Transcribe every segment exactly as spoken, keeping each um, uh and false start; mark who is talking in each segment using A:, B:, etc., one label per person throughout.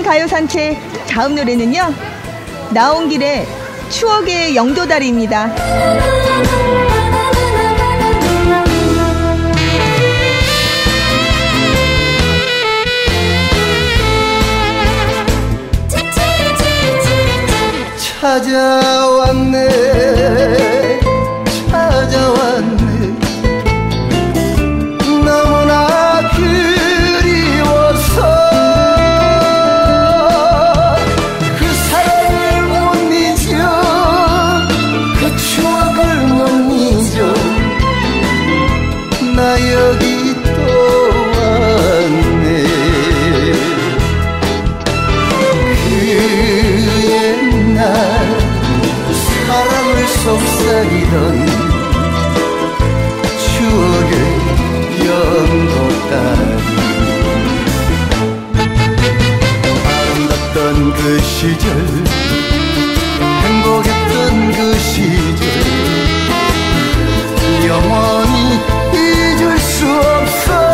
A: 가요산책 다음 노래는요, 나온 길에 추억의 영도다리입니다.
B: 찾아왔네 찾아왔네 너무나 그리워서 그 사랑을 못 잊어 그 추억을 못 잊어 나 여기 또 왔네 그 옛날 사랑을 속삭이던 추억의 영도다리 아름답던 그 시절 행복했던 그 시절 영원히 잊을 수 없어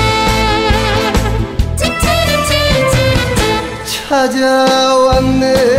B: 찾아왔네